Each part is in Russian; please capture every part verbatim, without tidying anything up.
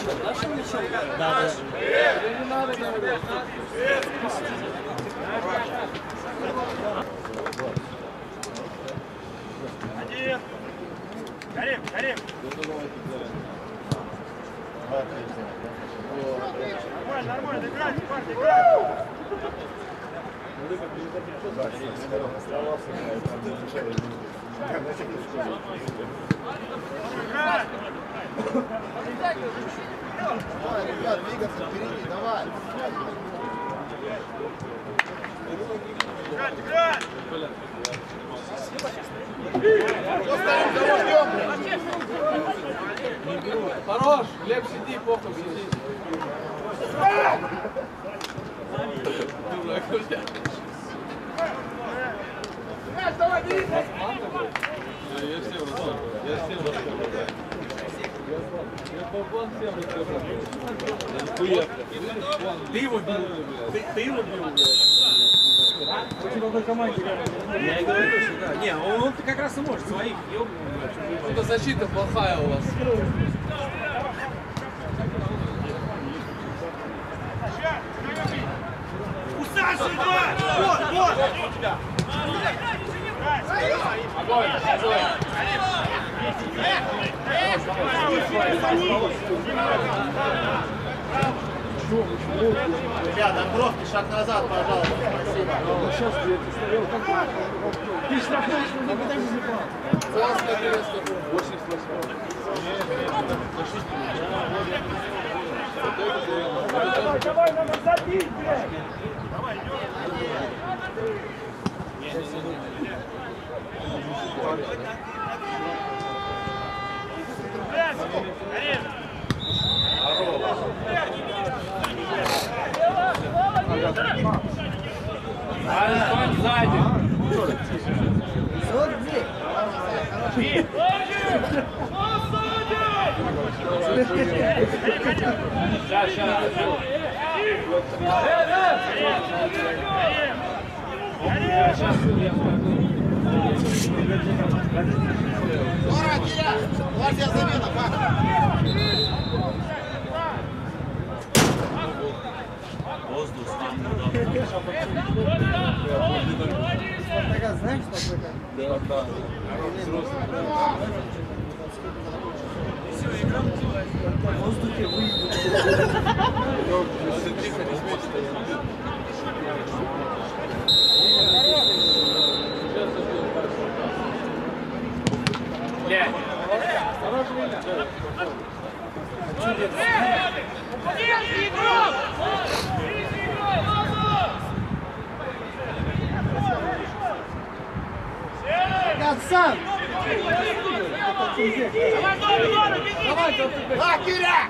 Нашим мячом? Да, да. Не надо говорить. Один. Карим, Карим. Нормально, нормально, играйте, парни, играйте. Давай, ребят, двигаться впереди, давай. Играть, играть! Хорош! Глеб, сиди, похуй, сиди. Давай, бери! Я всем рассказываю. Я всем рассказываю. Я баблан всем рассказываю. Ты его бил. Ты, ты его бил, блядь. Очень много команде. Я и говорю, что да. Не, он, он как раз и может своих ёбнуть. Это защита плохая у вас. У Саши два! Вот, вот! Огонь, огонь! Ребята, Амбровский, шаг назад, пожалуйста. Спасибо. Сейчас я стоял как ты штрафной, что никуда не запал. восемьдесят восемь. Давай, давай, надо забить, блядь! Давай, Сейчас, сейчас. Ура, Киря! Гвардия замена, как? Воздух там, Спартака, знаешь, Спартака? да. Да, да. Все, игра началась. В воздухе выйдет. Тихо, не смейся. Блядь. Хорошо, Виля. Я сам! А, Киря!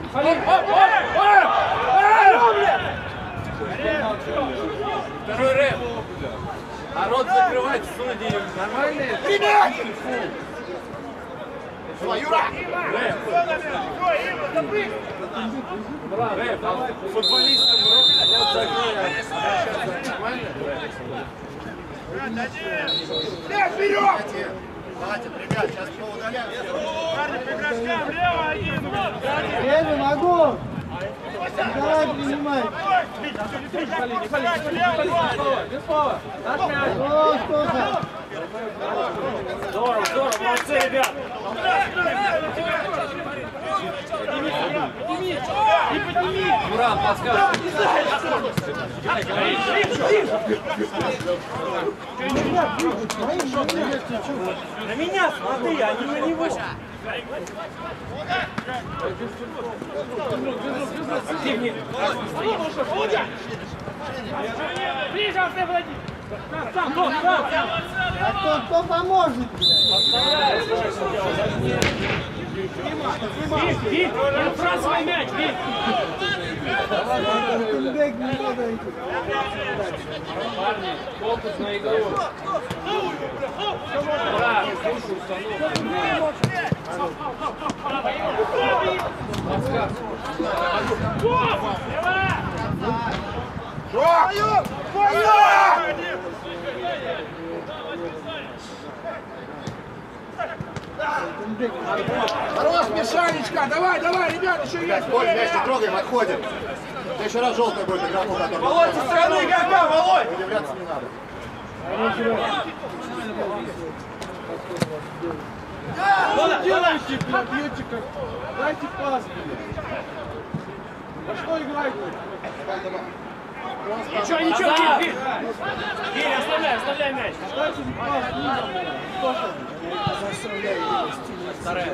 Второй рэп. А рот закрывать судьи. Нормальные? Принять! Юра! Рэп. Рэп. Футболистам рот закрывать. Нормально? Вперед, вперед! Хватит, ребят, сейчас поудаляем. Парни, по игрокам, влево один! Я могу! Давай, принимай! Здорово, здорово, молодцы, ребят! Не подними! Мурат, подсказывай. На меня смотри, а не на него! Активнее! Ближе, Артем Владимирович! Сам, сам, сам! А кто, кто поможет? Вик, Вик, не отбрасывай мяч, Вик! Бег не надо идти. Парни, фокус на игру. Ура, слушай, установку. Твою! Твою! Хорош, Мишанечка, давай, давай, ребят, еще есть. Коль, мяч не трогаем, отходим. Да еще раз желтая будет игроку, который... Володь, со стороны игрока, Володь! Удивляться не надо. Что делаете, блядь, бьете как? Дайте пас, блядь. А что играйте? Ничего, ничего, Кирь, Кирь! Кирь, оставляй, оставляй мяч! Дайте пас, блядь. Кто что? Вторая.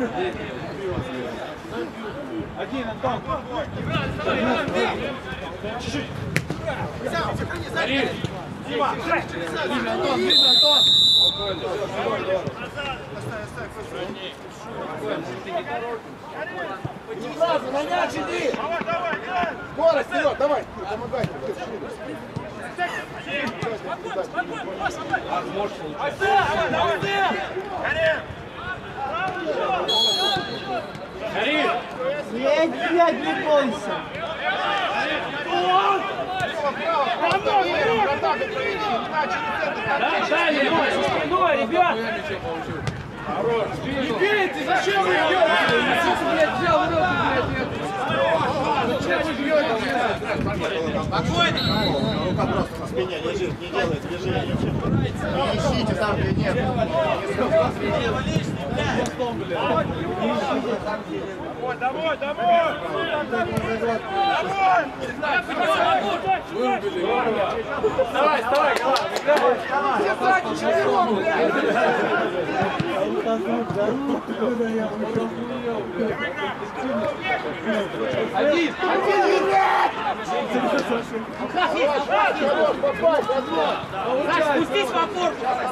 Один, Антон. Чуть-чуть. Смотри! Дима! Ближе, Антон, ближе, Антон! Сразу, на мяч иди! Скорость, вперед, давай! Помогай! Гори! Блядь, блядь, не бойся! Да, дай ему, со спиной, ребят! Не бейте, зачем вы бьете? Блядь, взял в руку, блядь, зачем вы бьете? Спокойно! Рука просто на спине лежит, не делает движения. Не ищите там, где нет. Домой, домой! Домой! Давай, вставай, один, один, Спустись в опор!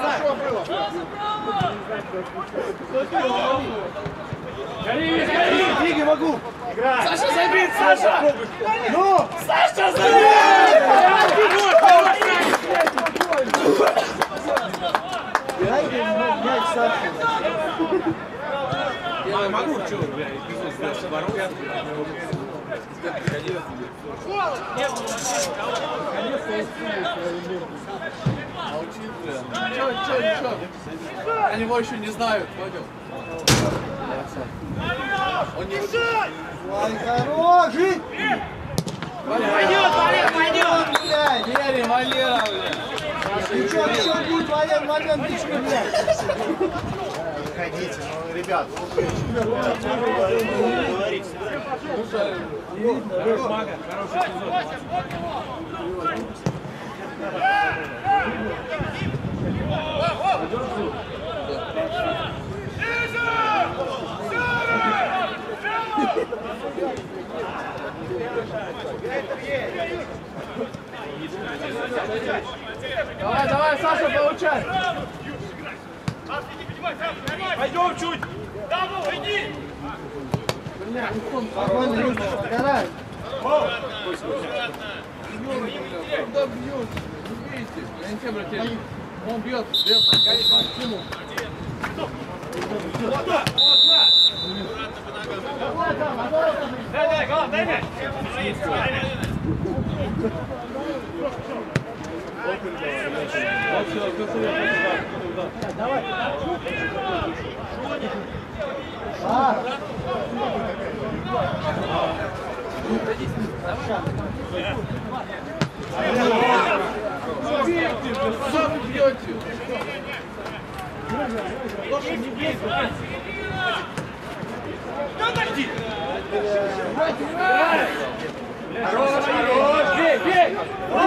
гори, гори, Диги, могу. Саша, забит, Саша! Ну, Саша, забит! Дайте мяч Саше. я могу, что, блядь, эпизод бороться. Чё, чё, чё? Они его еще не знают, понял? Он не... Ой, хороший! Пойдет, Валер, пойдет! Блядь! Верим, Валера, блядь. Ничего, ничего будет, Валер, моменточку, блядь! Ходите, ну, ребят, говорите. Хороший мага, хороший сезон. Давай, давай, Саша, получай. Пойдем чуть! Давай, иди! Спокойно, Люша, сгорай! Куда бьет? Не бейте. Я не тем братья. Он бьет, бьет. Конечно, кинул. Дай, дай, голова, дай мяч! Вот все, красиво. Давай! А! Бейте, куда вы бьете? Лоша, не бейте. Хорош, хорош, бей, бей!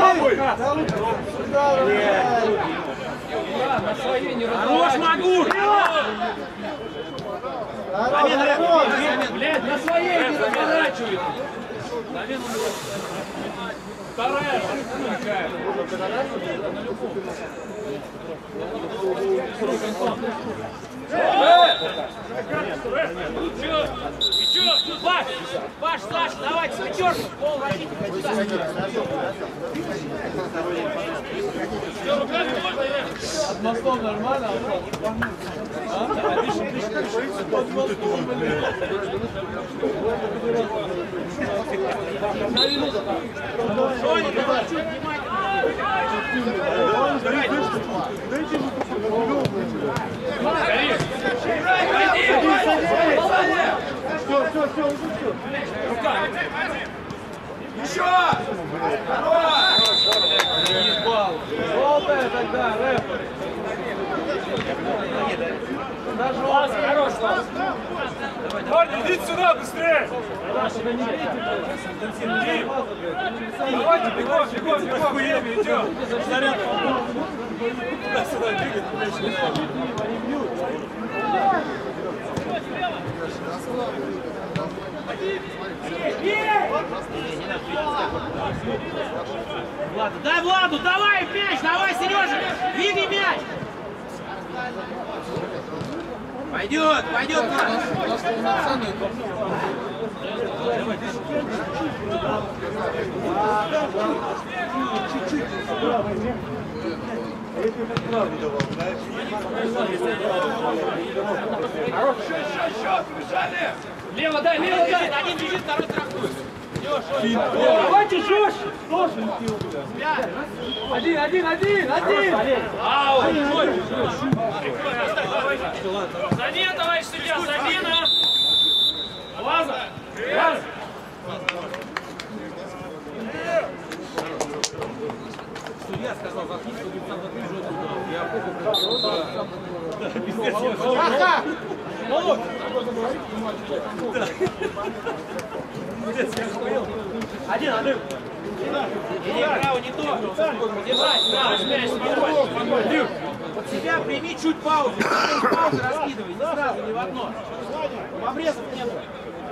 На своей не Хорош, Магур! Блядь, на своей не разворачивает. Вторая такая. И чё? Паш! Паш, Саш, давайте, пятерку! Пол возите! От мостов нормально, а? Дыши, дыши, дыши. Под мостом, блядь. Соня, давай, чуть внимательно! Все, все, все, уже все. Еще! Ебал. Желтая тогда, рэпер. Пас, хорош, пас. Парни, идите сюда быстрее! Давайте, бегом, бегом, бегом, хуями идем. Заряд. Туда-сюда двигать. Влад, дай Владу, давай мяч, давай, Сережа, двигай мяч. Пойдет, пойдет, Влад. Хорош, еще, еще, еще, побежали! Лево дай, лево дай. Один бежит, второй трактует. Давайте жестче! Один, один, один, один! Ау! Замена, товарищ судья, замена! Лаза! Лаза! Судья сказал, заткнись, чтобы сам отбежит туда. Я понял. Ага! Володь! Один, один. Иди вправо, не то. Держать, сразу мяч, спокойно. Под себя прими чуть паузу. Паузу раскидывай, не сразу, не в одно. Обрезов не было.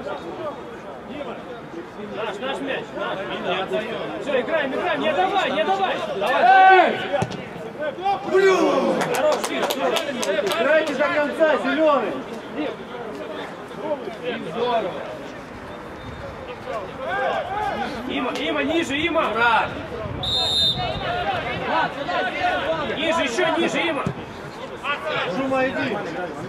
Наш, наш мяч. Наш, не отдаем. Все, играем, играем. Не давай, не давай. Давай. Хорош, Играйте до конца, зеленый! здорово. Има, Има, ниже, Има. Брат. Ниже, еще ниже, Има. Жума, иди!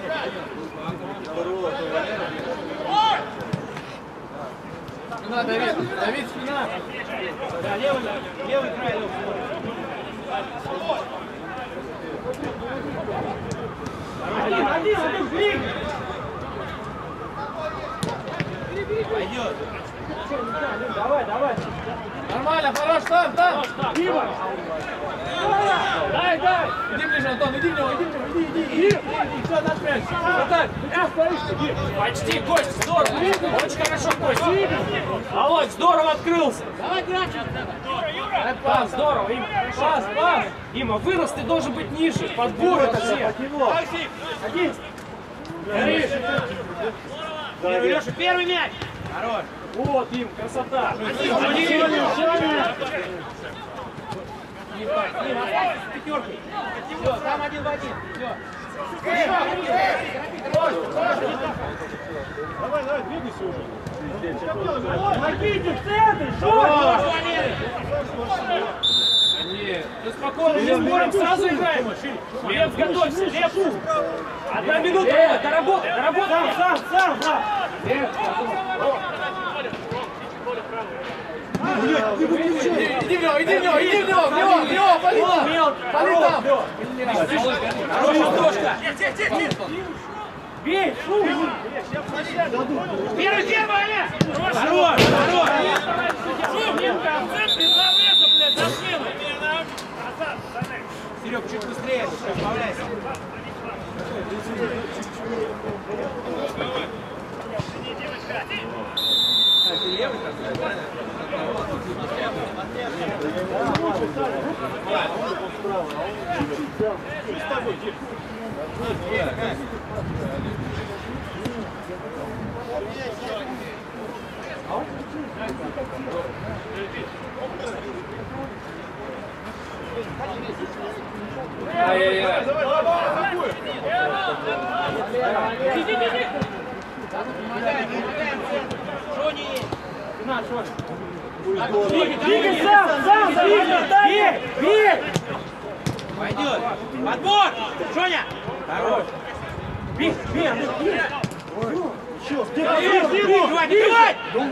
Спина, Давид, Давид, спина! Да, левый, левый край. Левый. Один, один, один, бери! Пойдет. Давай, давай. Нормально, хорош, там, там! Дима! Дай, дай! Иди ближе, Антон, иди в него, иди в него, иди, иди, иди! Все, наш мяч! Хватай! Почти, Кость, здорово! Очень хорошо, Кость! Володь, здорово открылся! Давай, грачи! Пас, здорово, Има! Пас, пас! Има, вырос ты должен быть ниже! Подбор это все! Один! Горишь! Первый, Леша, первый мяч! Хорош! Вот, Им, красота! Один! Пятеркой! Все, там один в один! Все! Давай, давай, двигайся уже. Помогите в центре! Что? Нет, ты спокойно, не спорим, сразу играем. Лев, готовься, Лев. Одна минута, доработай, доработай. Сам, сам, сам. Иди в него, иди в него, иди в него, в него, в него, пали там! Пали там! Хорошая дошка! Бей! Первый, первый, Оля! Хорош! Хорош! Шумненько, в центре завеса, блядь, за спину! Серег, чуть быстрее, справляйся! Левый как-то? Ай-яй-яй! Двигай сам, сам, двигай, бей, пойдет, подбор, Жоня, хорош, бей, бей, бей, Еще, давай, давай,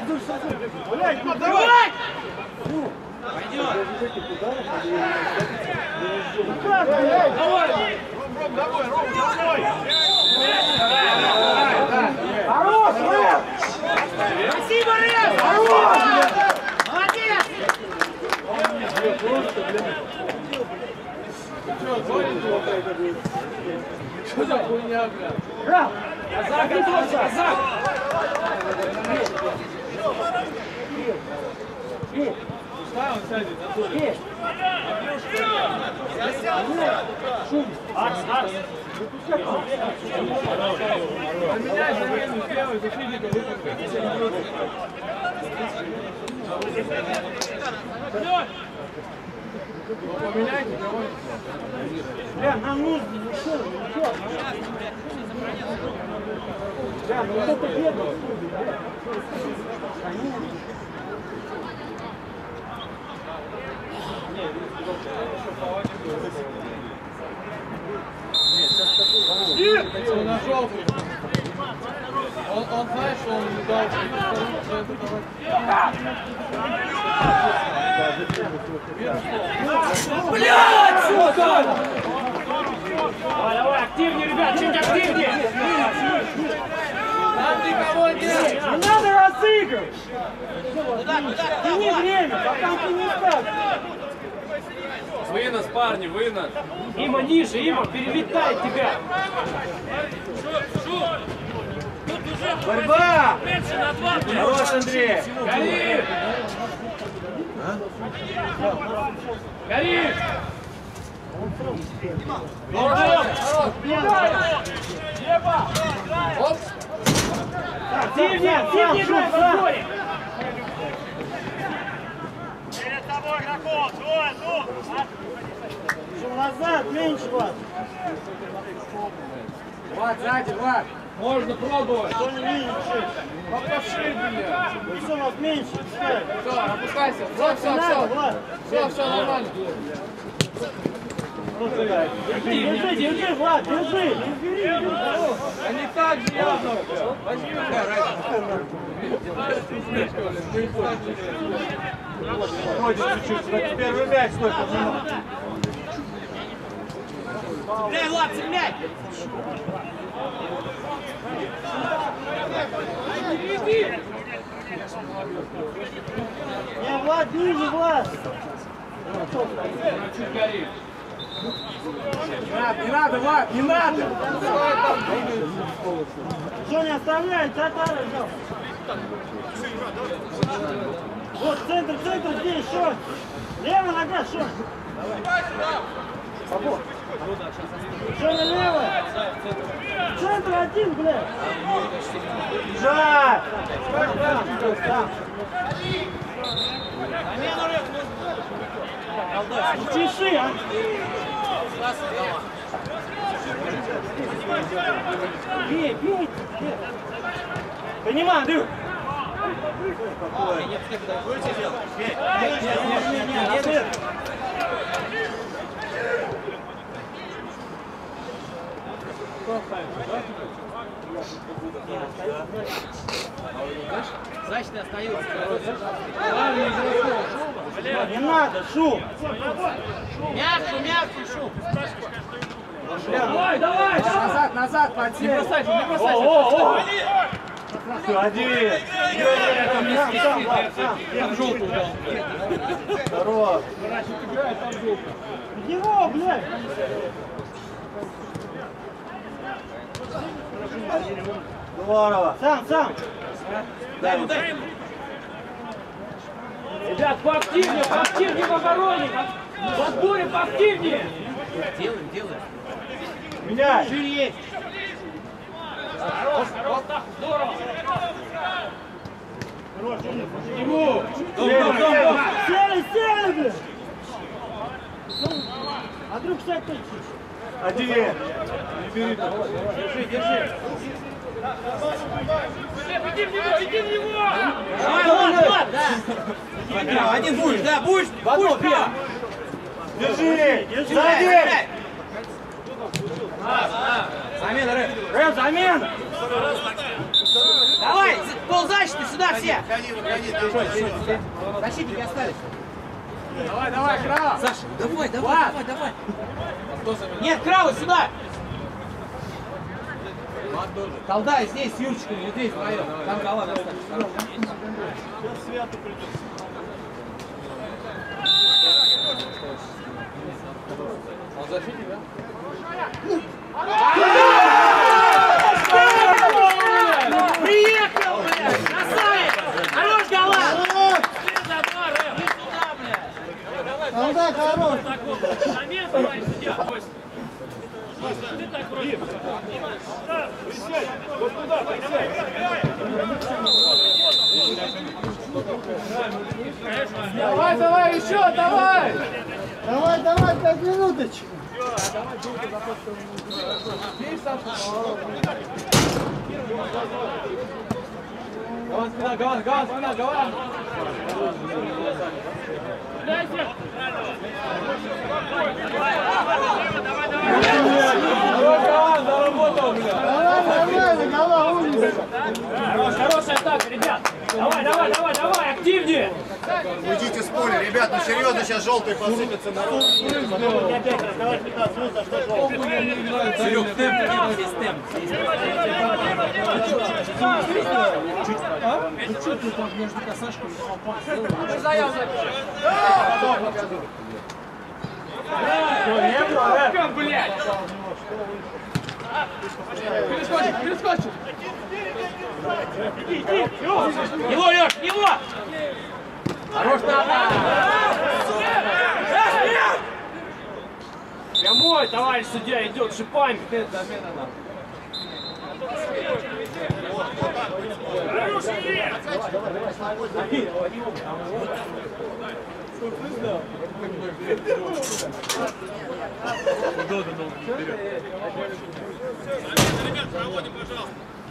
давай, пойдет, Давай, Ром, Ром, давай, Ром, давай! меня, бля. Рав! Казак, готовься, казак! Пускай он сядет, на туре. Арс, Арс! Поменяй замену, сделай, защитника выпусти. Поменяйте кого-нибудь. Бля, нам нужно еще, еще. Бля, ну вот это бегал. Он нашел. Он, он знает, что он не дал. Блядь, сука! Давай, давай, активнее, ребят, чуть активнее! Там никого нет! Не надо разыгрывать! Тяни время, пока ты не ставишь. Вынос, парни, вынос! Има ниже, Има, перелетает тебя! Борьба! Хорош, Андрей! Гори! Гори! Оп! Активнее, активнее играй, Борьбой! Перед тобой игроков! Двое, ну! Что назад, меньше вас! Влад, сзади, Влад! Можно пробовать! Что не меньше? Пошли, бля! Ну все, вас меньше! Пускай. Все, опускайся! Все, все, Надо, все! Влад! Все, все нормально! Держи, держи, Влад, держи! Не бери, не бери! А не так же явно! Возьми, Ходит чуть-чуть, первый мяч только внимал. Эй, Влад, цепляй! Не, Влад, ниже, Влад! чуть горит! Не надо, не надо, Влад, не надо! Что не оставляй, татары, жал. Вот, центр, центр, здесь, что? Левая нога, что? Что на левая? Центр один, блядь. Жать! Чеши, а? Бей, бей! Понимаю, Андрюх! Значит, остается. Не надо, шум! Мягче, мягче, шум. Давай, давай! Назад, назад, подсей! Не бросайся, не бросайся! О-о-о! Один! Сам, сам, Влад, сам! Там желтую дал! Здорово! Играет, там желтую! Его, блядь! Здорово! Сам, сам! Дай ему, дай ему. Ребят, поактивнее, поактивнее в обороне. В отборе поактивнее. Делаем, делаем. Меняй! Шире есть. Хорош, хорош, так, здорово. Ему! Сели, сели, блядь! А вдруг кстати, точно? Один! Держи, держи. Иди в него, иди в него! Давай, Влад, Влад, да! Один будешь, да, будешь, будешь, да! Держи! Сзади! Замена, Рэп! Рэп, замена! Давай, ползащиты сюда все! Защитники остались. Давай, давай, Крава! Саша, давай, давай, давай, давай! Нет, Крава, сюда! Колдай здесь с Юрчиком, или здесь вдвоем. Там Крава достаточно. Он защитник, да? Да, хорош. Замес, товарищ судья. Кость. Ты так вроде. Присядь! Вот туда, присядь! Давай, давай, еще, давай! Давай, давай, пять минуточек. Гаван, спина, Гаван, Гаван, спина, Гаван! Гаван, заработал, бля! Давай, нормально, голова умница. Хорош, хорошая атака, ребят! Давай, давай, давай, давай, активнее! Уйдите с поля, ребят, ну серьезно, сейчас желтые посыпятся народ. Опять раздавать пятнадцать минут, а что желтый? Серег, темп, какие-то темп. Ну что ты там между косашками попал? Блядь! Перескочит, перескочит! Его, Леш, его! Хорош, прямой, товарищ судья, идет шипами. Ребят, проводим, пожалуйста.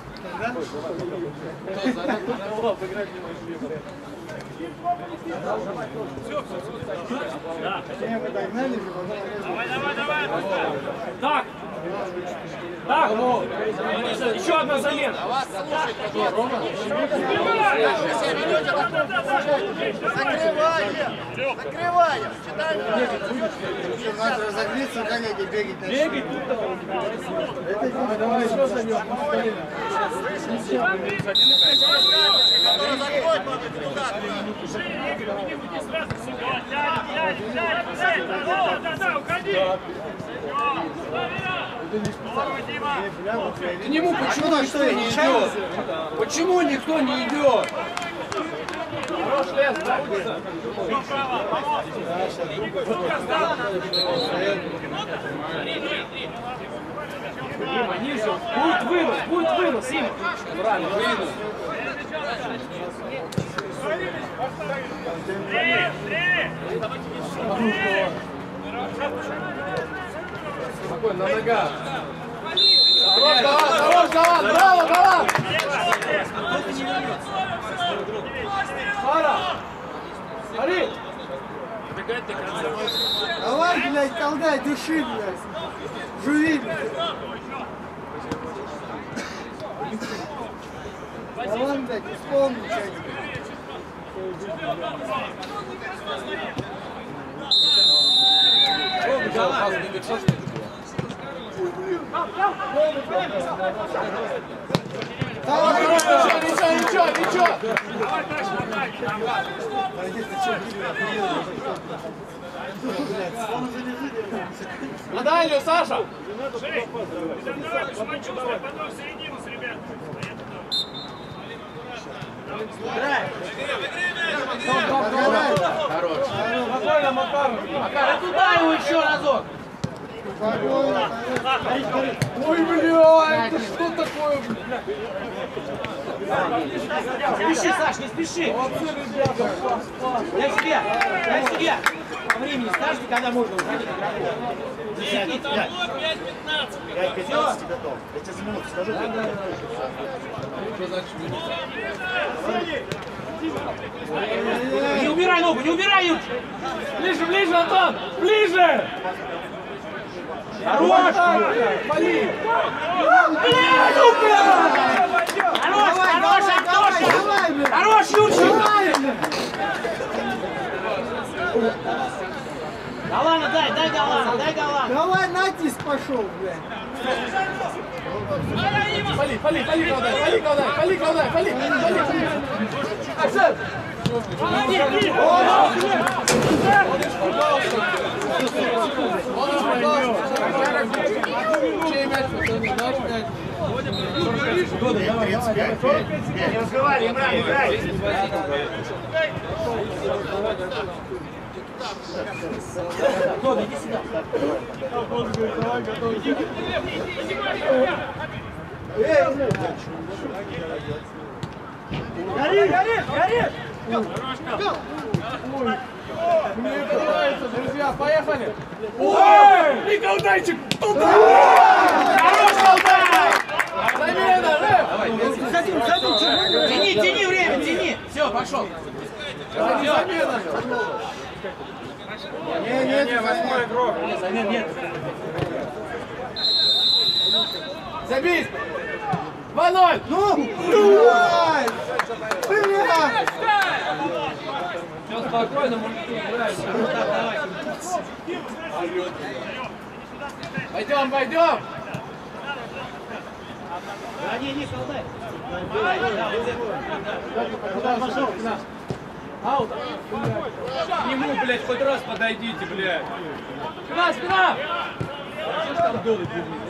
Давай, давай, давай! Так! Так! Еще одна замена! Закрываем! Закрываем! Надо разогреться, коллеги, бегать начнут. Бегай тут, давай. Давай, давай, еще за ним. К нему почему никто не идет? Почему никто не идет? Хорош лес, нравится. Дима, ниже. Будет вынос, будет вынос, Дима. Правильно, вынос. Три, три! Спокойно, на ногах. Хорош, Галан, хорош, Галан, браво, Галан! Пара! Смотри! Давай, блядь, колдай, души, блядь. Жури, блядь. Давай, блядь, исполни что-нибудь. Давай, Ничего, ничего, ничего, ничего! На дальнюю, Саша! Давай, шмачуся, потом в середину с ребят. Спокойно, Макар. Макар, туда его еще разок! Ой, бля, это что такое, бля? Не спеши, Саш, не спеши! Молодцы, ребята, пас, пас. Дай себе! Дай себе! По времени скажите, когда можно уходить игроку. Засеки. пять пятнадцать. пять пятнадцать готов. Я тебе за минуту скажу. Что значит минута? Не убирай ногу, не убирай, Юрчик! Ближе, ближе, Антон! Ближе! Хорош! Вали! Блядь, ну, блядь! Хорош, хорош, Антоша! Хорош, Юрчик! Галана, дай, дай Галана, дай Галана! Давай, натиск пошел, блядь. Пали, пали, пали, Галдай, пали, Галдай, пали, Галдай, пали, пали! Аксен! Чей мяч, пацаны, наш мяч. тридцать пять. Не разговаривай, Имран, играй. Дода, иди сюда. Гори, гори, гори! Мне это нравится, друзья, поехали! Ой! И колдайчик туда! Хорош колдай! Замена, Рэп! Садим, садим, тяни, тяни время, тяни! Все, пошел! Замена! Не, не, не, восьмой игрок. Замен нет. Забей! два ноль! Ну! Блядь! Блядь! Все спокойно, мужики, играем. Пойдем, пойдем! А, не, не, колдай. Куда пошел? Аут! К нему, блядь, хоть раз подойдите, блядь! Спина, спина! Что ж там долы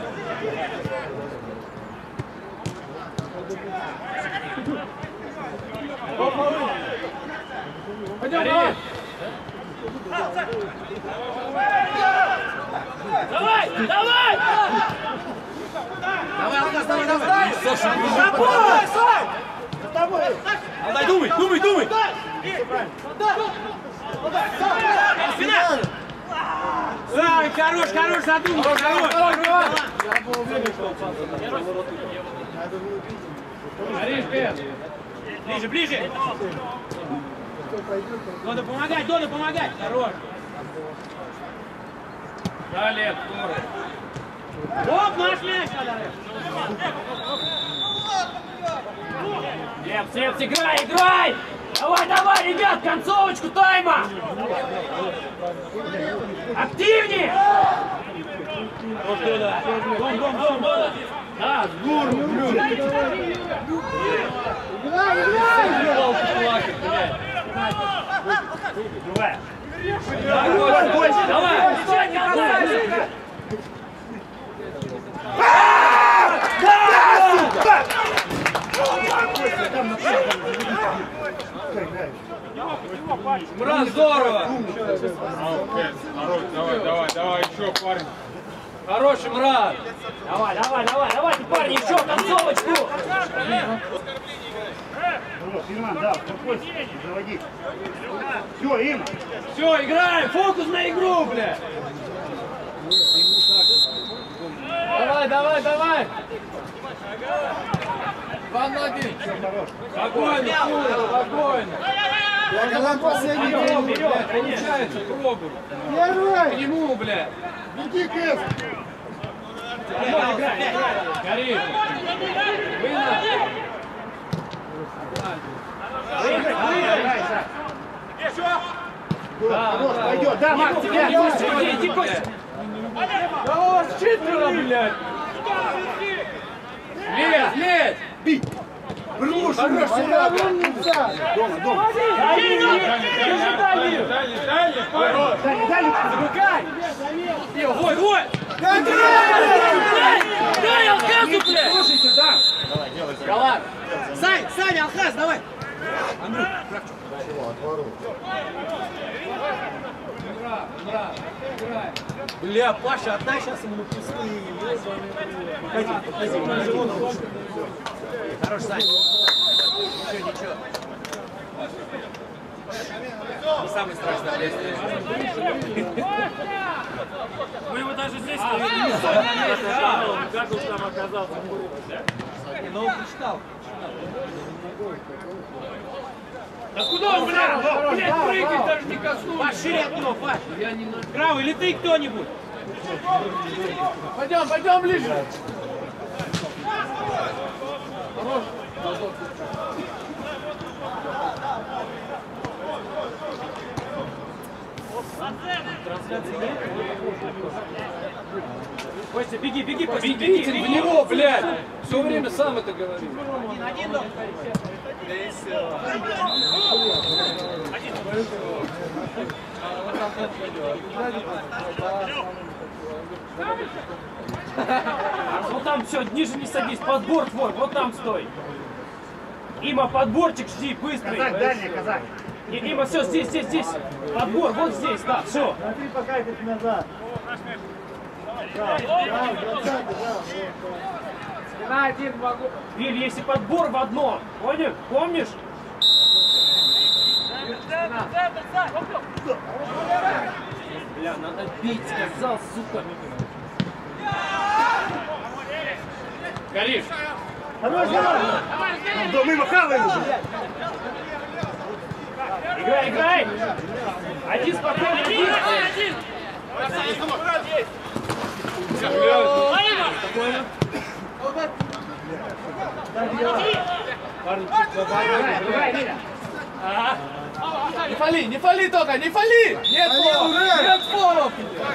пойдем, давай! Давай, давай! Давай, Алкас, давай, давай! Саша, Давай, Сань! За тобой! Алдай, думай, думай, думай! Ай, хорош, хорош, задумай, хорош! Я был уверен, что он пасом. Горишь, Пет! Ближе, ближе! Надо помогать, Дона, помогать! Хорош! Далее, здорово! Оп, наш мяч! Лепс, Лепс, играй, играй! Давай, давай, ребят, концовочку тайма! Активнее! Дон, Дон, Дон, Дон! Да, Гуру, блюд! Играй, играй! давай! Давай! Ничего не касайся! Мран, здорово! Хорош, давай, давай, давай, еще, парень. Хороший Мран! Давай, давай, давай, давайте, парни, еще концовочку! Ирман, да, спокойно, заводи. Все, им. Все, играем! Фокус на игру, бля! Давай, давай, давай! Два на один! Спокойно, спокойно! Я когда последний Пробуй, день. блядь, получается, пробуй! К Первый! нему, блядь! Беги, Кэс! Гори! Вына! Хорош, пойдет, да, Макс, Иди, тебе. иди, иди, Костя! Да у вас четверо, блядь! Лезь, лезь! Бей! Руш, Руш, сюда, умница! Дома, дома. Держи дальнюю! Дальний, дальний, парень. Дальний, дальний. Замыкай! Ой, ой! Дай Алкасу, блядь! Слушайте, да! Галат! Сань, Сань, Алхаз, давай! Бля, Паша, отдай сейчас ему пустые. Подходи, подходи. Хорош, Сань. Ничего, ничего. Не самый страшный, блядь. Мы его даже здесь не как он там оказался? Но он прочитал. Да куда он, блядь? Блядь, прыгать даже не коснулся! Паш, шире окно, Паш. Я не на... Правый, или ты кто-нибудь? Пойдем, пойдем ближе! Хорош! Костя, беги, беги, Костя, беги, Бегите в беги! него, блядь! Все время сам это говорит. Один, дом. Вот там все, ниже не садись, подбор твой, вот там стой. Има, подборчик жди, быстрый. Казак, дальний, казак. И, Дима, все, здесь, здесь, здесь. Подбор, вот здесь, да, все. Смотри, пока это назад. Да, да, двадцатый, да. Спина один могу. Виль, если подбор в одно, понял? Помнишь? Бля, надо бить, сказал, сука. Горишь. Хорош, давай! Да мы махали уже! Играй, играй! Один спокойно, один! Спокойно. Не фали, не фали только, не фали! Нет фолов! Нет фолов!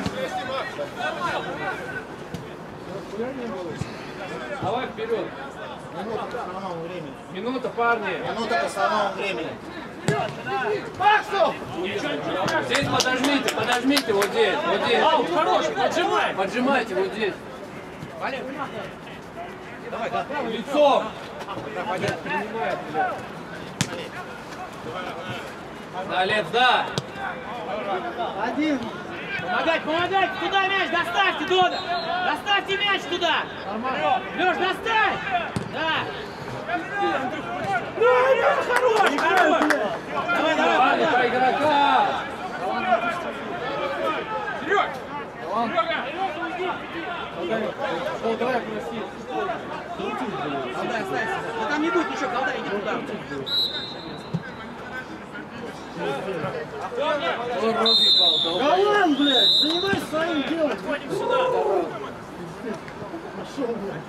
Давай вперед! Минута по основному времени. Минута, парни! Минута по основному времени. Максу! Здесь подожмите, подожмите вот здесь, вот здесь. Аут, хороший, поджимай! Поджимайте вот здесь. Лицом! Да, Лев, да! Один! Помогать, помогать! Туда мяч, доставьте, Дода! Доставьте мяч туда! Лёш, доставь! Да! Ну, хорош, хорош! Давай, давай, Парни, по игрока! Колдай, оставайся. Да там не будет ничего, Колдай, иди туда. Ой, рот ебал, долбоёб. Галан, блядь! Занимайся своим делом! Ходим сюда! Пошел, блядь!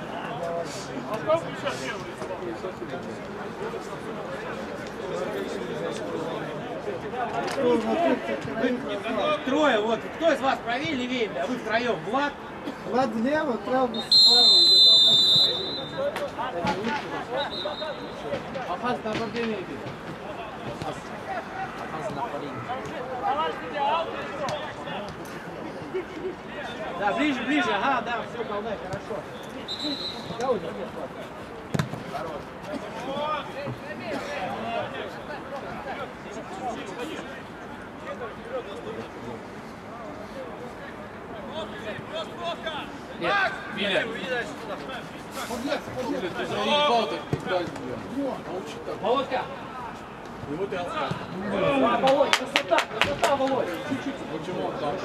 Трое, вот. Кто из вас правее, левее? А вы втроем. Влад? Влад влево, Траугус справа идет. Афаз нападение идет. Да, ближе, ближе. Ага, да, все, Колдай, хорошо. Нет, Виля. Ты заебал так играть, бля. Научи так. Володька! Его ты отстал. А, Володь, красота, красота, Володь! Чуть-чуть. Почему он там?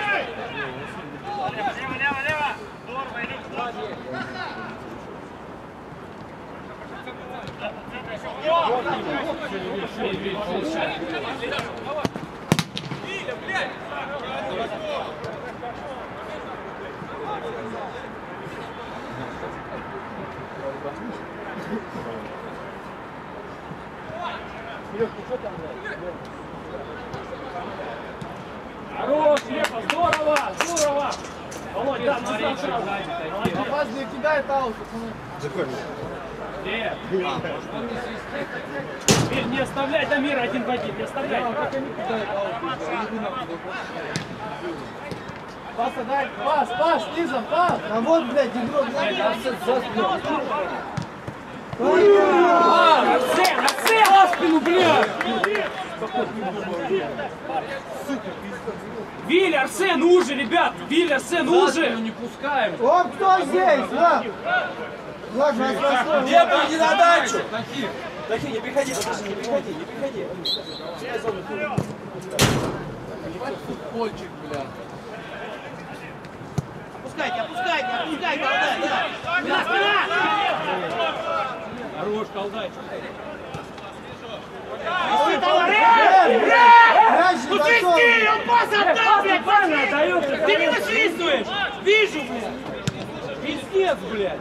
Лево, лево, лево! Здорово, иди туда. Виль, Виль, получай. Хорош, Лепа, здорово, здорово! Володь, да, назад сразу. Молодец. Афаз не кидает аут, пацаны. Лев. Виль, не оставляй Дамира один в один, не оставляй. Как они кидают аут? Иди нахуй. Пас, дай, пас, пас, низом, пас. А вот, блядь, игрок, Блядь, блядь, офсет за спину. Арсен, Арсен! За спину, блядь! Виль, Арсен, уже, ребят! Виль, Арсен, За уже! спину не пускаем. О, кто здесь? Влад! Влад, нас послал. Где приди на дачу? Таких. Тахи, не приходи, подожди, не приходи, не приходи. Футбольчик, блядь. Опускайте, опускайте, опускайте, Колдай, да. Спина, спина! Хорош, Колдай. Неси, Колдай! Мяч не Ну дошел. свисти, он пас отдал, блядь, свисти! Ты не насвистываешь! Вижу, блядь! Пиздец, блядь!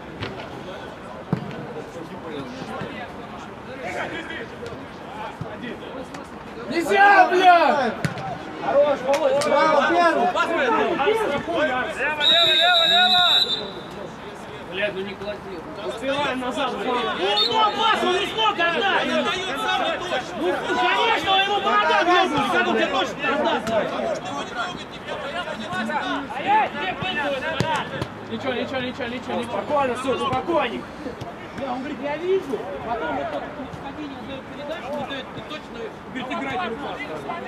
Нельзя, блядь! Хорош, Володь! Право, первый. Лево, лево, лево, лево! Блядь, ну не клади. Успеваем назад. Ну, ну, пас, он не смог отдать! Ну, конечно, он ему борода грязный, как он тебе точно не отдаст! Ничего, ничего, ничего, ничего, ничего. Спокойно, Сур, спокойненько. Он говорит, я вижу, потом вот тот Аргентине дает передачу, не дает точную, говорит, играйте руках.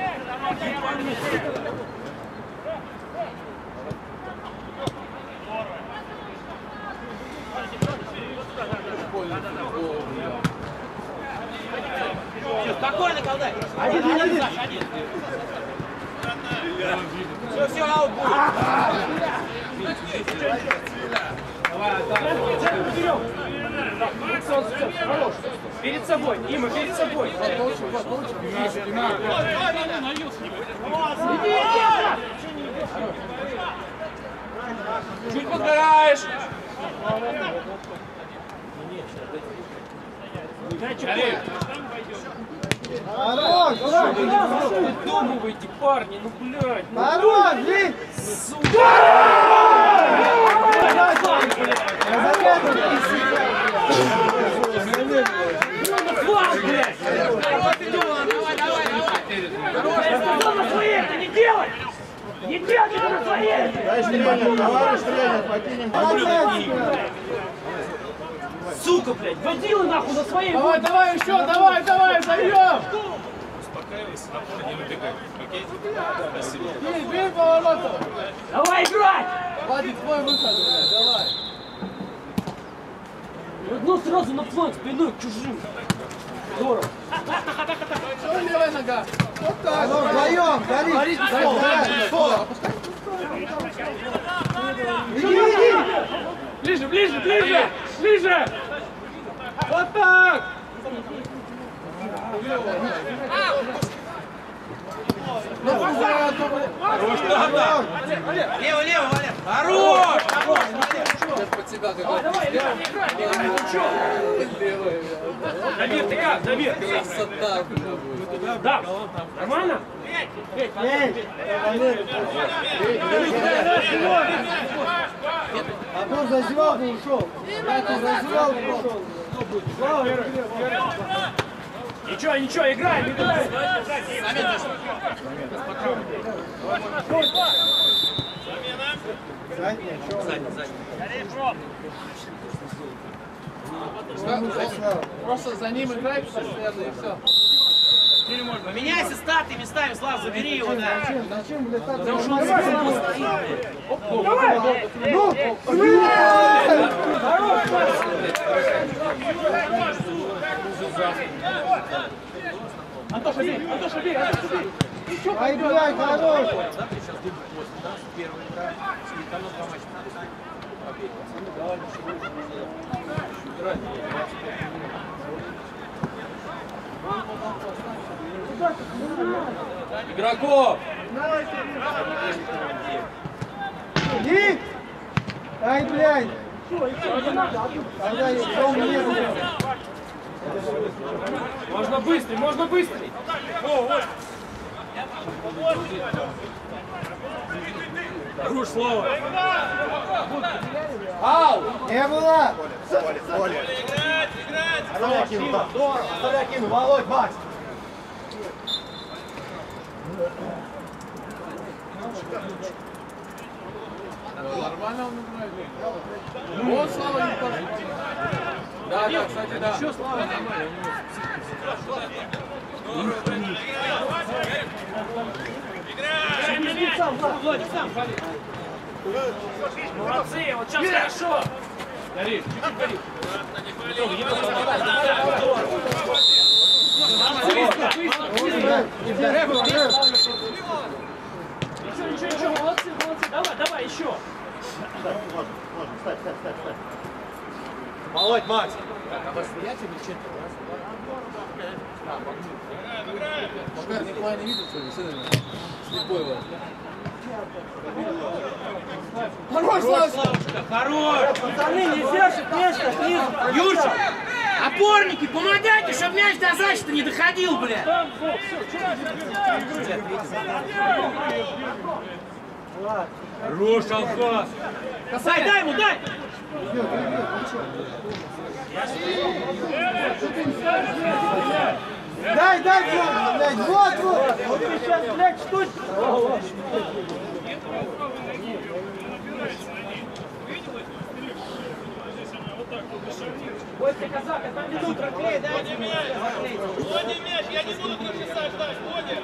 Спокойно, Колдай. Один, один, один. один. Все, все, аут будет. Давай, давай. Хорош. Перед собой, Дима, перед собой. Чуть подгораешь. Хорош, хорош. Придумывайте, парни, ну блядь. Ну, Хорош, Лин. сука! Флаг, блядь! Не делай! Не делай это на своей! Товарищ тренер, товарищ тренер, покинем. Сука, блядь! Водила нахуй на своей! Давай, давай еще, давай, давай, зайдем! Успокаивайся, не убегай. Окей? Спасибо. Бей, бей поворотом! Давай играть! Владик, твой выход, блядь, давай! Ну сразу на фланг спиной к чужим. Здорово. Что левая нога? Вот так. Ну, вдвоем, горит. Иди, иди. Ближе, ближе, ближе! Ближе! Вот так! Лево, лево, Валя. Хорош! Давай, давай, играй, играй, играй, ну чё? Дамир, ты как, Дамир? Красота, Да, нормально? Эй, а то зазевал, не ушел. Я тут зазевал, не ушел. Слава, Вера. Ничего, ничего, играем, играем. Задняя, что? Просто за ним играй постоянно и все. Поменяйся статы местами, Слав, забери его, да. Зачем, зачем, блядь, так? Потому что он сразу стоит. Давай! Ну! Антоша, бей, Антоша, бей, Антоша, бей. Ай, блядь, хорош! Игроков! Иди! Ай, блядь! Тогда я не буду. Можно быстрее, можно быстрее. Руш, Слава! Ау! Не было! Коля, Коля. Оставляй кину, да. Здорово, оставляй кину, Володь, Макс. Нормально он играет. Вот Слава не пошел. Да, да, кстати, да. Еще Слава нормально. Владик, сам, Владик. Молодцы, вот сейчас хорошо. Гори, чуть-чуть гори. Ничего, ничего, ничего, молодцы, молодцы. Давай, давай, еще. Можно, можно, встать, встать, встать, встать. Володь, Макс! Макар, Николай не видел, что ли? Слепой его. Хорош, Славочка! Хорош! Пацаны, не держит место, снизу. Юрчик, опорники, помогайте, чтобы мяч до защиты не доходил, бля! Руш, Алхаз! Дай, дай ему, дай! Дай, дай, блядь, вот, вот. Вот ты сейчас, блядь, что? Костя Казак, это минут. Влади мяч! Влади мяч! Я не буду три часа ждать, Влади!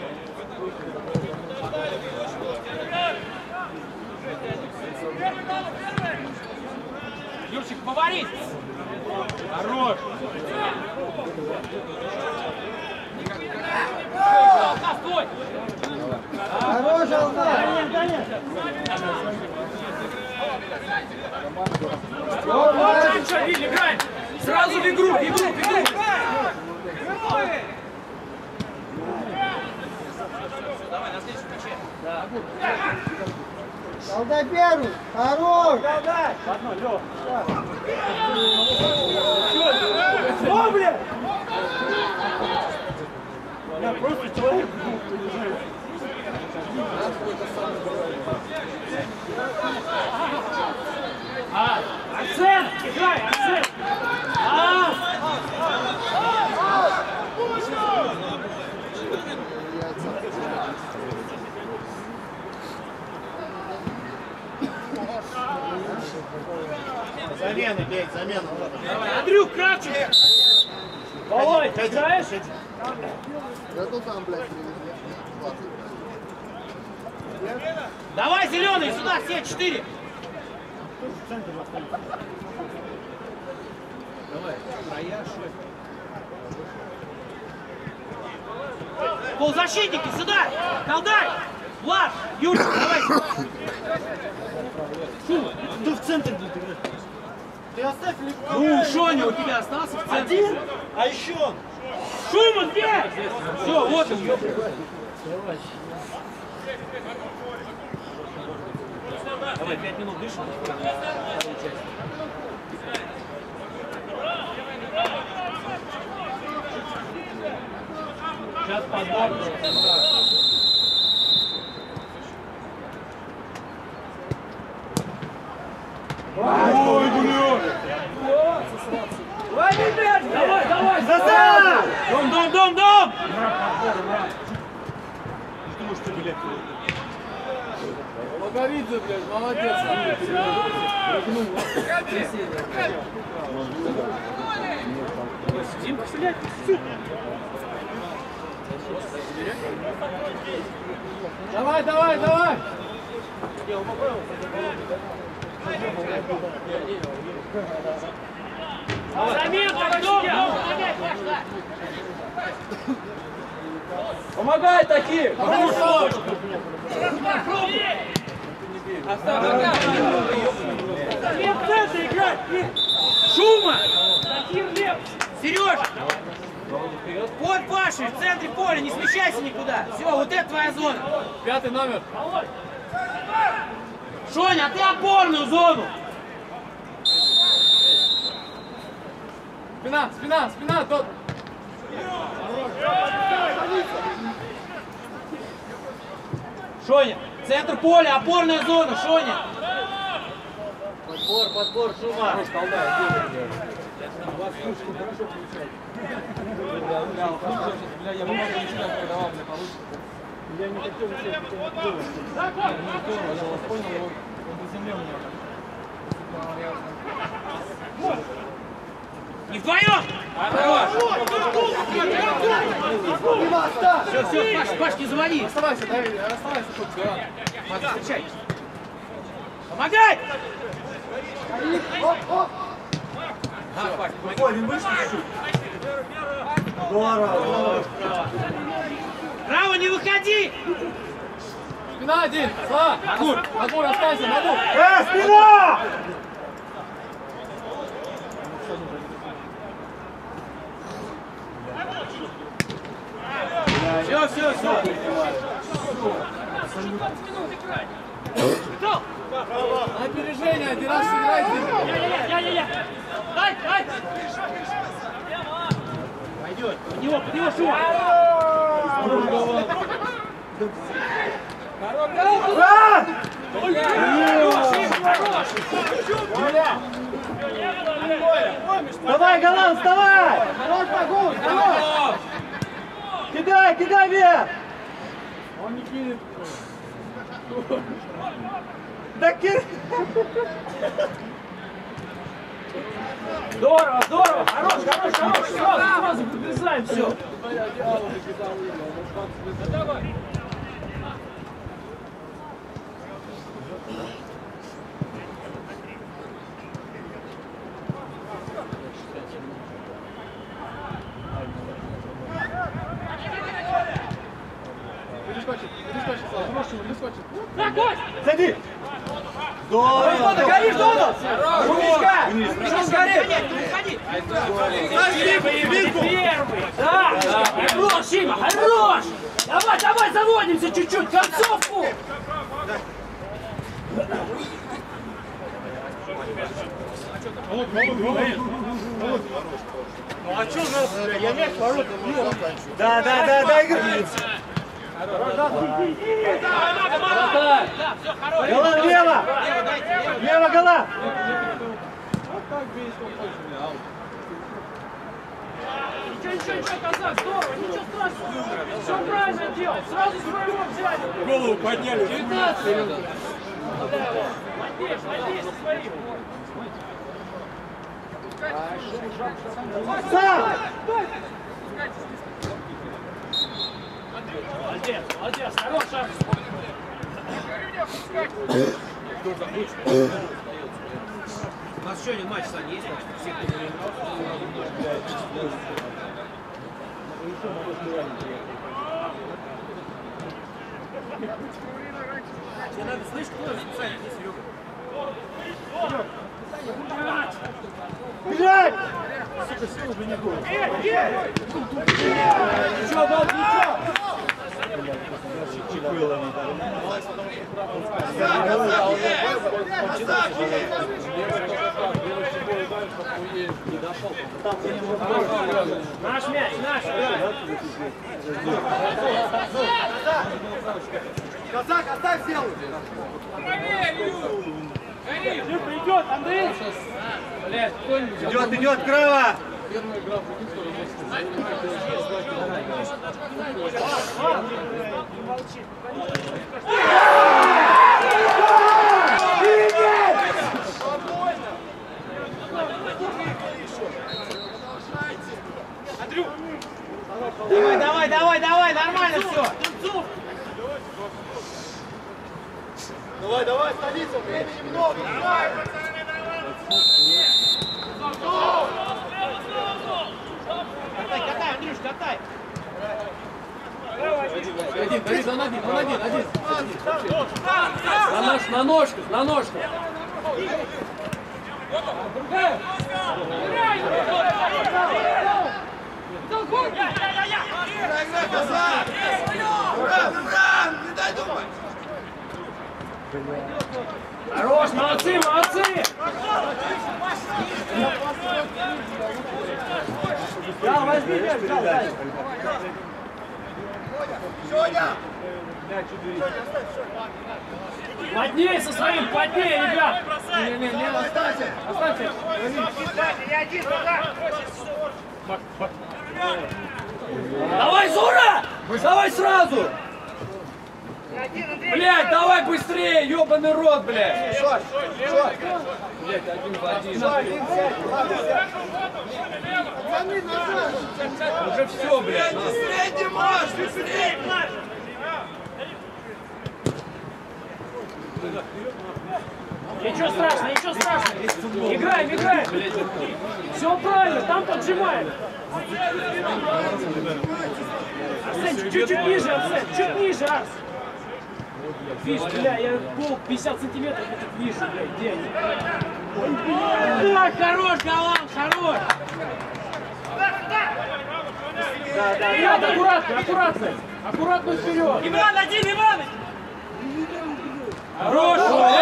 Юрчик, поварить! Хорош! Алка, стой! Хорош, Алка! Вот, Санчо, Вилли, играй! Сразу в игру, в игру, в игру! Давай, на следующем мяче. Да. Алдай первый! Хорош! Одно, Лёв. Что, блядь? Я просто человек. А, акцент! Играй, акцент! А! Замены, бей, замену. Андрюх, Кравчик! Володь, играешь? Я тут там, блядь, привезли. Давай, зеленый, сюда, все четыре! Полузащитники, сюда! Колдай! Влад! Юрчик, давай! Кто в центре будет играть? Ты оставь легко! Ну, Шоня у тебя остался в центре. Один? А еще он? Шуман, где? Все, вот он. Давай, пять минут дышим. Сейчас подбор. Ой, блин! Давай, давай! Назад! Дом, дом, дом, дом! Логовидзе, блядь, молодец. Димка, стрелять! Давай, давай, давай! Заметка, дом, дом! Помогай, такие! Лев в центре играть! Шума! Такир Лев! Сереж! Вот Паша, в центре поля, не смещайся никуда. Все, вот это твоя зона. Пятый номер. Шоня, а ты опорную зону. Спина, спина, спина, тот. Шоня, центр поля, опорная зона, Шоня. Подбор, подбор, Шума! Я бы мог не читать, когда вам не получится. Я не хотел ничего, я не хотел. Я вас понял, его до земли у меня. Не вдвоем! Хорош! Все, все, Паш, Паш, не заводи! Оставайся, Давид, оставайся тут, Гаран. Паш, встречай! Помогай! Да, Паш, помоги. Здорово! Право, не выходи! Спина один, Слава! Магур, Магур, останься, Магур! Э, спина! Все, все, все! На опережение, один раз сыграйте! Я-я-я! Дай, дай! Пойдет, под него, под него, Шума! А! Давай, Галан, вставай! Хорош, Магур! Хорош! Кидай, кидай вверх! Он не кинет. Да ки... Здорово, здорово, хорош, хорош, хорош, сразу, сразу выгрызаем все. Давай. Сади! Здорово! Горишь, Донал! Умничка! Сейчас горит! Первый! Да! Хорош, Сима, хорош! Давай, давай, заводимся чуть-чуть, концовку! Ну а что у нас? Я мяч ворот. Да, да, да, да, играй! Гола влево! Влево гола! Ничего, ничего, ничего, казак, здорово, ничего страшного. Все правильно делал, сразу своего взяли. Голову подняли. девятнадцать. Молодец, молодец, своим. Сам! Молодец, молодец, хорошая. У нас еще один матч, Саня, есть, так что всех переиграл. Тебе надо слышать, кто Саня, не Серега. Бежать! Ничего, Волк, ничего. Наш мяч, наш, да. Казак, оставь силу! Идет, Андрей. Идет, идет, Крава! Первая игра в Букинского Давай, давай, давай, давай, нормально все. Давай, давай, столица, времени много! Давай! Катай, катай, Андрюш, катай. Один, Давид, он один, он один, один. На, нож, на ножках, на ножках. Другая. Хорош, молодцы, молодцы. Да, возьми мяч, да, дай. Плотнее со своим, плотнее, ребят. Не, не, не, оставься, оставься. Давай, Зура! Давай сразу! Блядь, давай быстрее, ёбаный рот, блядь! Блядь, один в один. Уже все, блядь. Быстрее, Димаш, быстрее! Ничего страшного, ничего страшного. Играем, играем. Все правильно, там поджимаем. Арсен, чуть-чуть ниже, Арсен, чуть ниже, Арс. Видишь, бля, я пол пятьдесят сантиметров вот тут вижу, бля, где они? Да, хорош, Галан, хорош. Да, да, Вперед, аккуратно, аккуратно. Аккуратно вперед. Иван, один, Иваныч. Хорош!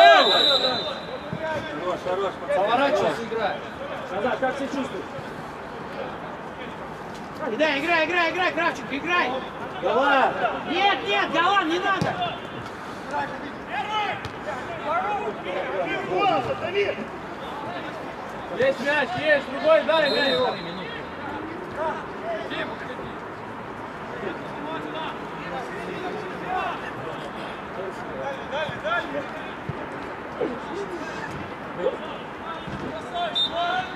Хорош, хорош. Поворачивайся, играй. Назад, как себя чувствуешь? Да, играй, играй, играй, Кравченко, играй. Давай. Нет, нет, Галан, не надо. Есть мяч, есть, другой, дай мяч. Дали, дали, дали.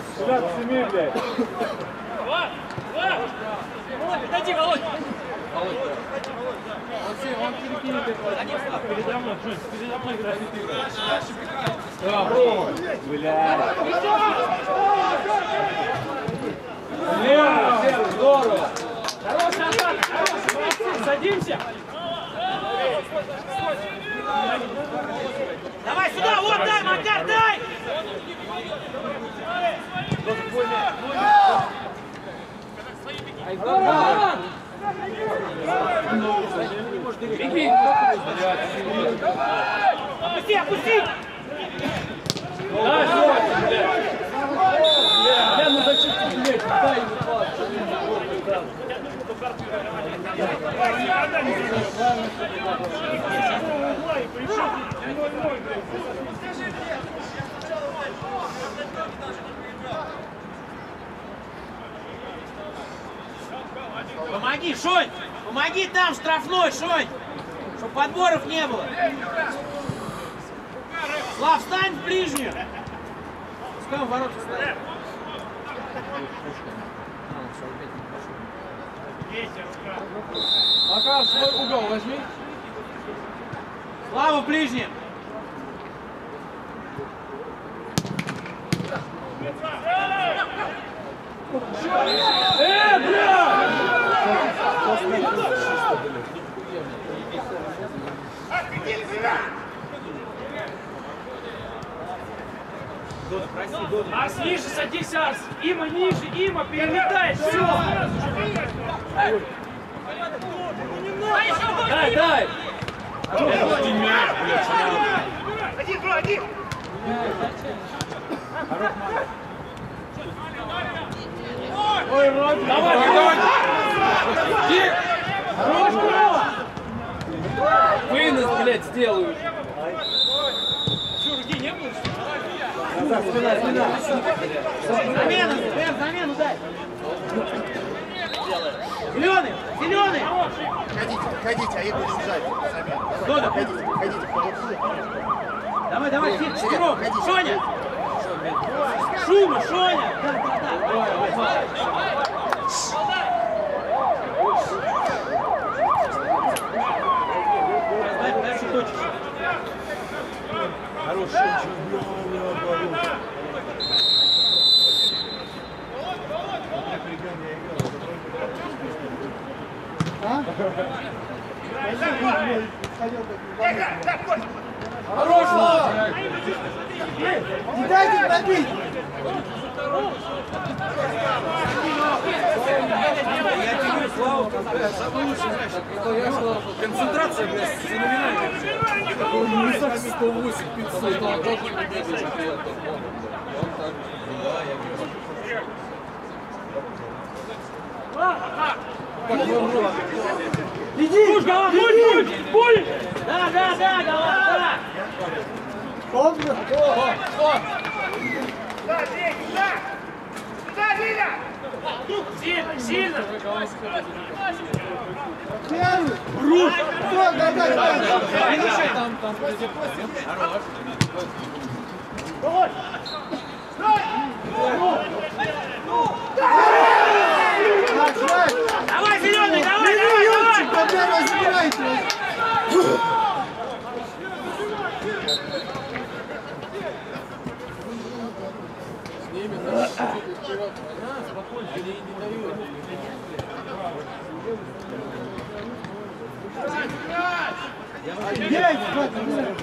Ребят, семи, блядь. Подойди, Володь! Он перекинет это. Передо мной, Жень, передо мной играет. Да, бро. Блядь. Блядь, здорово. Хорошая атака, хорошая, молодцы, садимся. Давай сюда, вот дай, Макар, дай! Беги! Опусти, опусти! Дай, Сёрка, блядь! Я на защите, блядь, дай ему пас. Помоги, Шонь! Помоги там, штрафной, Шонь! Чтоб подборов не было! Слав, встань в ближнюю! Пускай он в ворота стоит. Макар, свой угол возьми. Слава в ближнем! Э, бля! Арс, ниже садись, Арс! Има ниже, Има, перелетай, все! Дай, дай! Один, бро, один! Ой, Ром, Давай, давай! Хорош, право! вынос, блядь, сделаю. Что, руки не было? Спина, спина. Замену, Бен, замену дай! Зеленый! Зеленый! Ходите, ходите, а их будем жать. Дода! Ходите, ходите, ходите. Давай, давай, все, четвером! Шоня! Шума, Шоня! Да, да, да! Дай, дальше точишь. Хорош, Слава! Не дайте пробить! Концентрация, блядь, феноменальная. Такой высок сто восемь, пятьсот, а должен быть очень приятно. Иди! Пуш, голова, пуль, пуль, пуль! Да, да, да, голова, да! Помню! Да, Женя, да! Сюда, Виля! Сильно, сильно! Первый! Рук! Все, дай, дай, дай! Там, там, хорош. Так, Жень! Давай, зеленый, давай, Бери, давай, Юрчик, давай! тогда разбирайтесь! С ними, да, спокойно, они не дают. Есть! Вот, вот.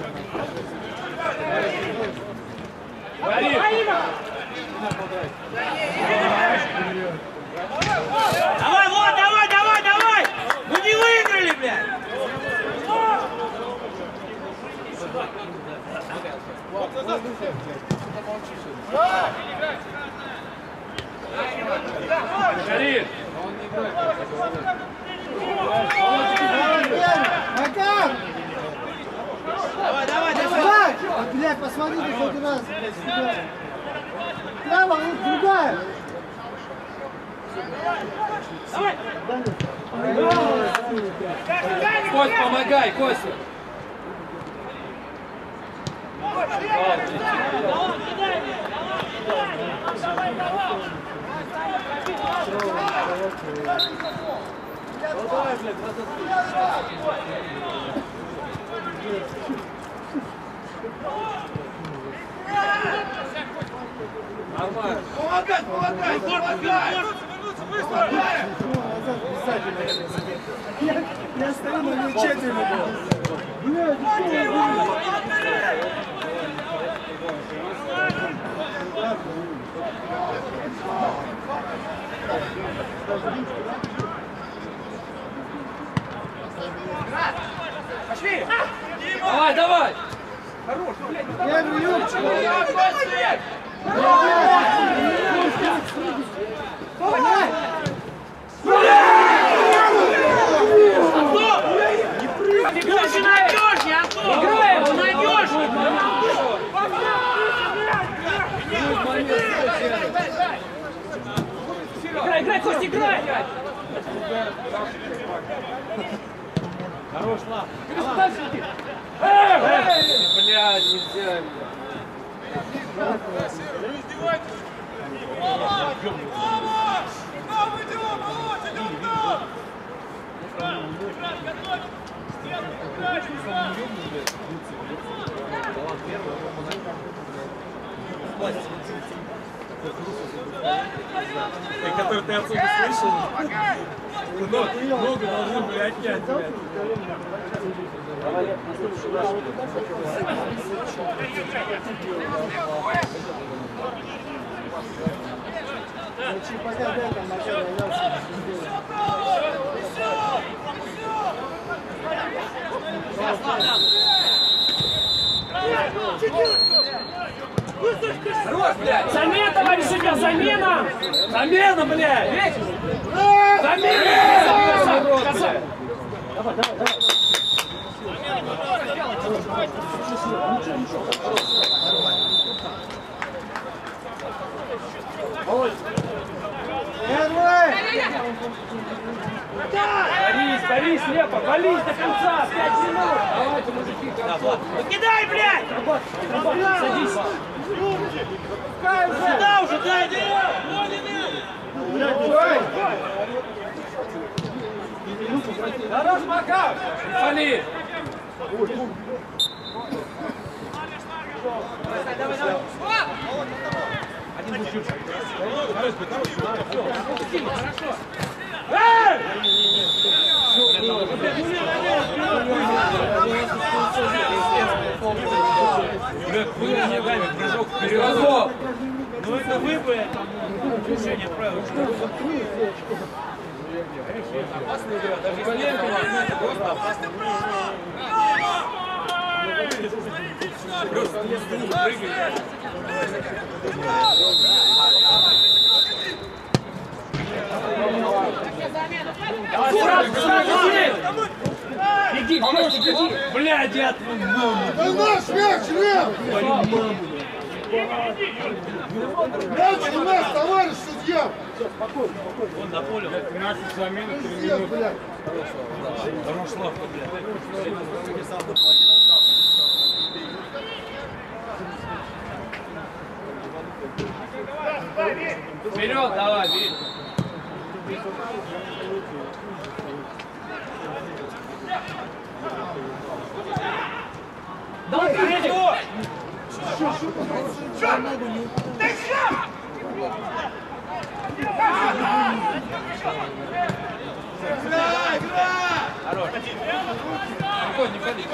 Давай, вот, давай, давай, давай! Мы не выиграли, блядь! Горит! Макар! Давай, давай, давай! Давай! А, блядь, посмотрите хоть раз, блядь, сюда. Право, ну, другая. Давай! Кость, помогай, Костя. Давай, кидай, блядь, давай! Нормально. Помогай, помогай! Здор, помогай! Я стою на мяче, блядь, Пошли! Давай, давай! я говорю, Ты же надежнее, Антон! Играем! Он надежнее! Играй, играй, Кость, играй! Хорош, Лав. Блядь, нельзя. Который ты отсюда слышал? Ногу должны были отнять. Хорош, блядь! Замена, товарищ судья, замена! Замена, блядь! Замена! Красавчик! Давай, давай, давай! Борись, борись, слепо, вались до конца, пять минут! Давайте, мужики, концов! Кидай, блядь! Садись! Сюда уже, дай, Хорош, Макар! Фали! Давай, давай! Один бутыль. Хорошо! Блядь, хуя ногами, прыжок вперед. Ну это вы бы это движение отправили. Опасная игра, даже Валенко просто опасно. Просто не снизу прыгает. Давай, сразу, сразу, беги, беги, беги! Бля, дед! Это наш мяч, Лев! Мяч у нас, товарищ судья! Он на поле. Нашу замену три Пиздец, минуты. блядь. Хорош, Славка, блядь. Вперед, давай, бери! Давай, Фредик! Игра, игра! Хорош! Не ходи,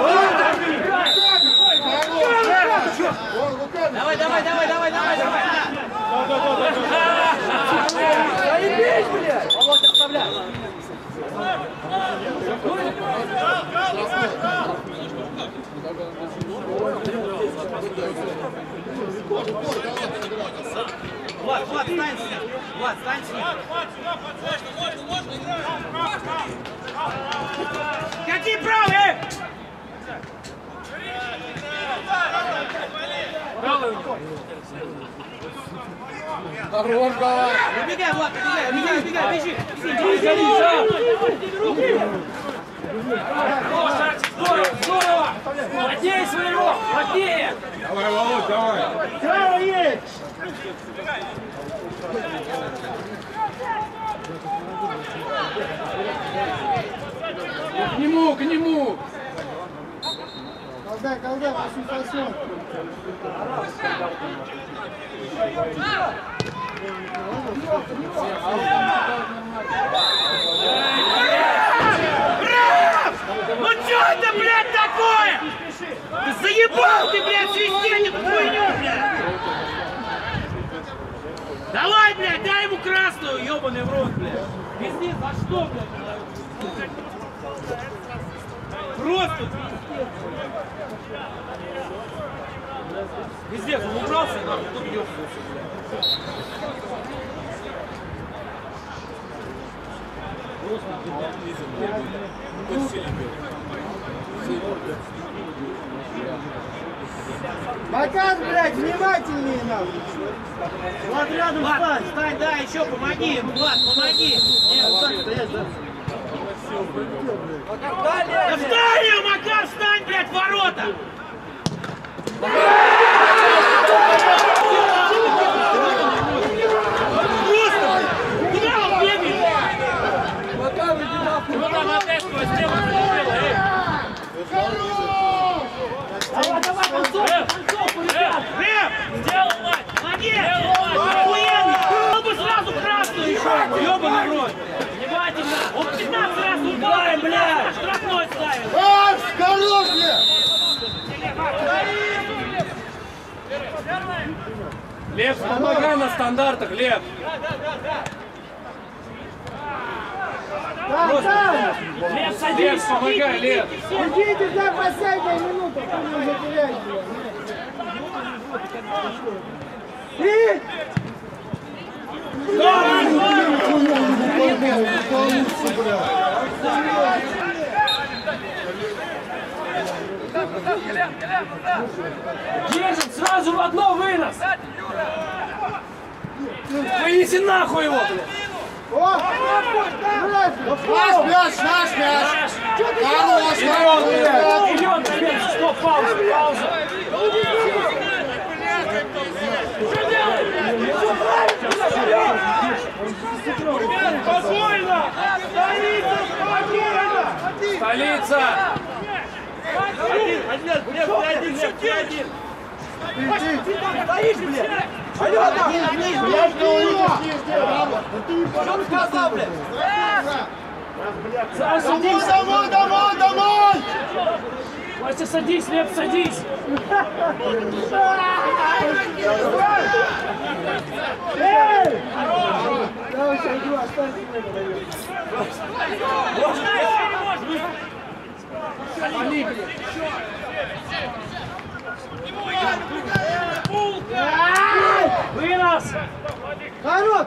Давай, давай, давай, давай, давай, давай! заебись, блядь! Володя, оставляй! Влад, Влад, стань с ним! Влад, стань с ним! Ходи, правый! Хорош, голова! Убегай, Влад, убегай, убегай, убегай, бежи! Здорово, здорово! Плотнее своего! Плотнее! Давай, Володь, давай. Право есть! К нему, к нему. Колдай, колдай, пошли, пошли. Ну что это, блядь, такое? Ты заебал ты, блядь, свистеть эту хуйню, блядь! Давай, блядь, дай ему красную, ёбаный в рот, блядь! Пиздец, за что, блядь? Просто пиздец, он убрался, а потом ёбнулся, блядь. Макар, блядь, внимательнее нам. Влад, рядом Влад, встань, да, еще помоги ему, Влад, помоги. Нет, вот так стоять, да? Да встань, ее, Макар, встань, блядь, в ворота! Просто, куда он бегает? Ну там опять твой сделал, эй! Давай, давай, концовку, концовку, ребят! Рэп! Сделал, Влад! Молодец! Охуенно! Дал бы сразу красную еще! Ёбаный в рот! Внимательно! Он пятнадцать раз упал, блядь! Штрафной ставил! Ай, осторожнее! Лев, помогай на стандартах, Лев. Там, там! Лев, Лев, садись! помогай, Лев. Идите за последнюю минуту, кто не затеряет. И! Держит сразу в одно вынос! Вынеси нахуй его! О! Наш мяч, наш мяч! Хорош, хорош! Идет, теперь, стоп, пауза, пауза! Спокойно! Столица, спокойно! Столица! Один, один, Лев, ты один, Лев, ты один! Стоишь, блядь! Алло, там! Я ж что он сказал, блядь? Садись! Домой, домой, домой! Вася, садись, Лев, садись! Эй! Давай, сейчас иду, останься мне, подойдет. Вынос! Хорош!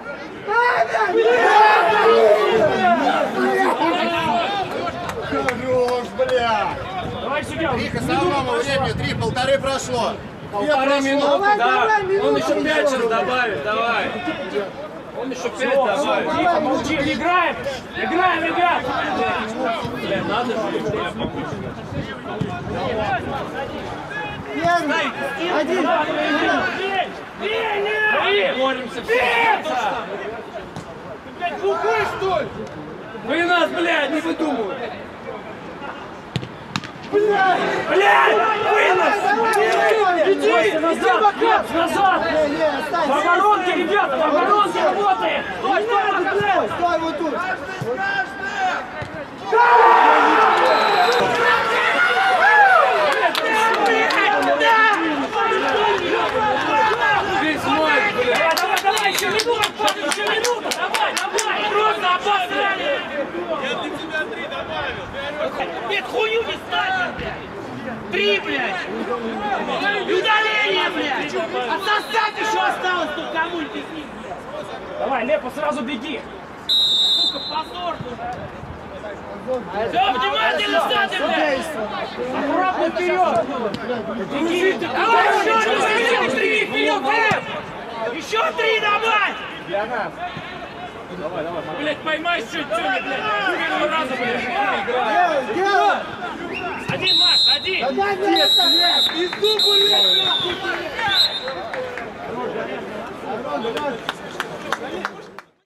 Хорош, бля! Давай, судья! Три косолома времени, три, полторы прошло. Полторы минуты, Давай, да. давай, Он минуту еще пять еще. сейчас добавит, давай. Он еще пять Все, добавит. тихо, молчи, играем! Играем, ребят! Бля, надо же. Первый! Один! Бей! Боремся все. Блядь, глухой, что ли? Вы нас, блядь, не выдумывай. Блядь! Блядь! Вынос! Иди! Назад! Лев, назад! Не, не, останься! В оборонке, ребята, в оборонке работаем! Стой, стой, стой! Стой вот тут! Весь мой, блядь. Давай, давай, еще минута, еще минута! Давай, давай! Просто обосрали! Я для тебя три добавил! Нет, хую не ставим, блядь! Три, блядь! И удаление, блядь! Отсосать еще осталось тут кому-нибудь из них, блядь! Давай, Лепа, сразу беги! Сука, позор тут! Все, внимательно ставим, блядь! Аккуратно вперед! Беги! Давай еще, не три, вперед, блядь! Еще три добавь! Блядь, поймай чуть-чуть, блядь! С первого раза, блядь! Делай, делай! Один, Маш, один! Иди! Да дай мне это! Пизду, блядь, нахуй, блядь! Арон, давай!